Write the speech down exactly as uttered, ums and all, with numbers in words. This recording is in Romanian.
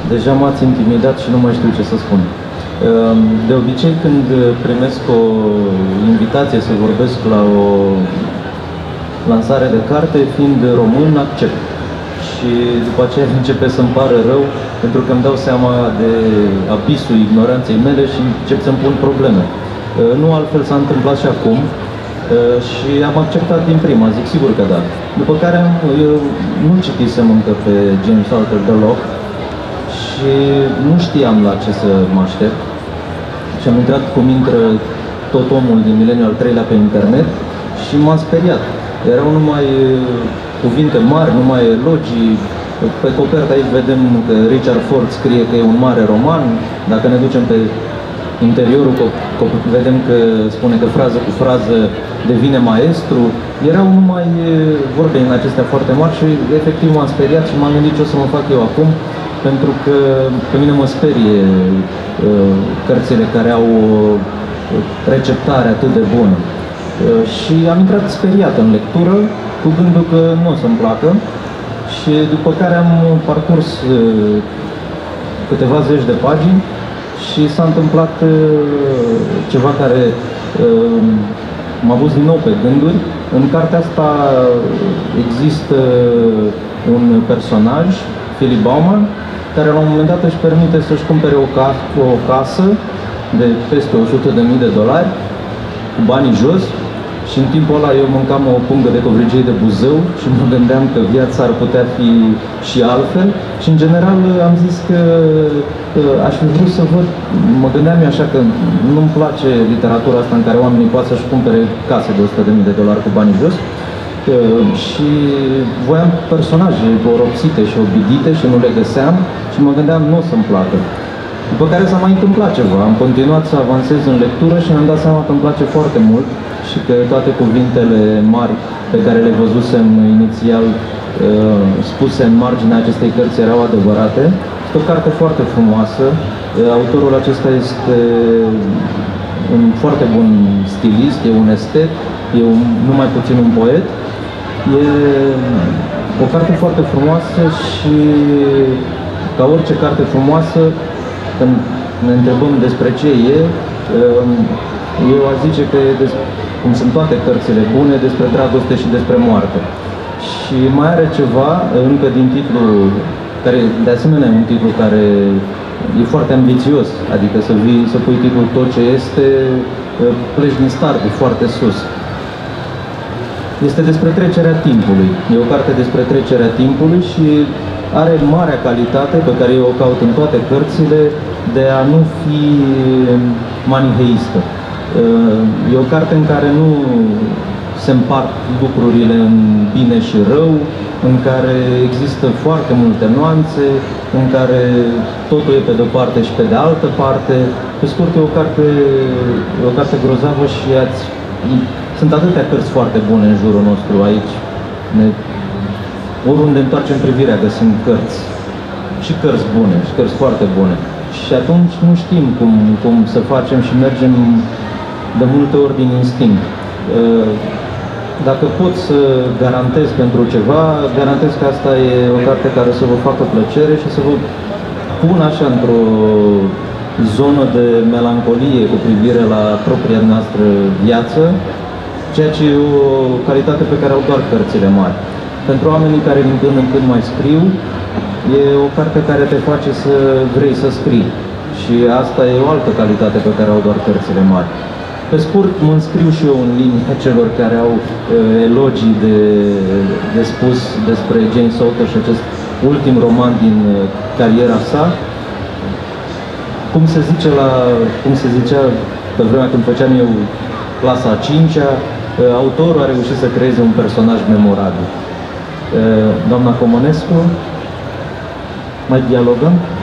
Deja m-ați intimidat și nu mai știu ce să spun. De obicei, când primesc o invitație să vorbesc la o lansare de carte, fiind român, accept. Și după aceea începe să-mi pară rău, pentru că îmi dau seama de abisul ignoranței mele și încep să-mi pun probleme. Nu altfel s-a întâmplat și acum și am acceptat din prima, zic sigur că da. După care am, eu nu citisem încă pe James Salter deloc și nu știam la ce să mă aștept. Și am intrat cum intră tot omul din mileniul al treilea pe internet și m-am speriat. Erau numai cuvinte mari, numai elogii. Pe copertă aici vedem că Richard Ford scrie că e un mare roman. Dacă ne ducem pe interiorul, vedem că spune că frază cu frază devine maestru. Erau numai vorbe în acestea foarte mari și efectiv m-am speriat și m-am gândit ce o să mă fac eu acum, pentru că pe mine mă sperie cărțile care au o receptare atât de bună. Și am intrat speriat în lectură, cu gândul că nu o să-mi placă, și după care am parcurs câteva zeci de pagini și s-a întâmplat ceva care m-a pus din nou pe gânduri. În cartea asta există un personaj, Philip Bauman, care la un moment dat își permite să-și cumpere o, ca o casă de peste o sută de mii de dolari, cu banii jos, și în timpul ăla eu mâncam o pungă de covrigei de Buzău și mă gândeam că viața ar putea fi și altfel. Și în general am zis că, că aș fi vrut să văd, mă gândeam eu așa că nu-mi place literatura asta în care oamenii poate să-și cumpere case de o sută de mii de dolari cu banii jos. Și voiam personaje oropsite și obidite și nu le găseam și mă gândeam nu o să-mi placă. După care s-a mai întâmplat ceva, am continuat să avansez în lectură și mi-am dat seama că îmi place foarte mult și că toate cuvintele mari pe care le văzusem inițial spuse în marginea acestei cărți erau adevărate. Este o carte foarte frumoasă, autorul acesta este un foarte bun stilist, e un estet, e un, numai puțin un poet. E o carte foarte frumoasă și, ca orice carte frumoasă, când ne întrebăm despre ce e, eu aș zice că, cum sunt toate cărțile bune, despre dragoste și despre moarte. Și mai are ceva, încă din titlu, care de asemenea e un titlu care e foarte ambițios, adică să, vii, să pui titlul Tot ce este, pleci din start, de foarte sus. Este despre trecerea timpului. E o carte despre trecerea timpului și are marea calitate pe care eu o caut în toate cărțile de a nu fi maniheistă. E o carte în care nu se împart lucrurile în bine și rău, în care există foarte multe nuanțe, în care totul e pe de-o parte și pe de altă parte. Pe scurt, e o carte, e o carte grozavă și ați... Sunt atâtea cărți foarte bune în jurul nostru aici. Ne... Oriunde întoarcem privirea găsim cărți. Și cărți bune, și cărți foarte bune. Și atunci nu știm cum, cum să facem și mergem de multe ori din instinct. Dacă pot să garantez pentru ceva, garantez că asta e o carte care să vă facă plăcere și să vă pun așa într-o zonă de melancolie cu privire la propria noastră viață, ceea ce e o calitate pe care au doar cărțile mari. Pentru oamenii care din când în când mai scriu, e o carte care te face să vrei să scrii. Și asta e o altă calitate pe care au doar cărțile mari. Pe scurt, mă înscriu și eu în linia celor care au uh, elogii de, de spus despre James Salter și acest ultim roman din uh, cariera sa. Cum se zice la, cum se zicea pe vremea când făceam eu clasa a cincea, uh, autorul a reușit să creeze un personaj memorabil. Uh, doamna Comănescu, mai dialogăm?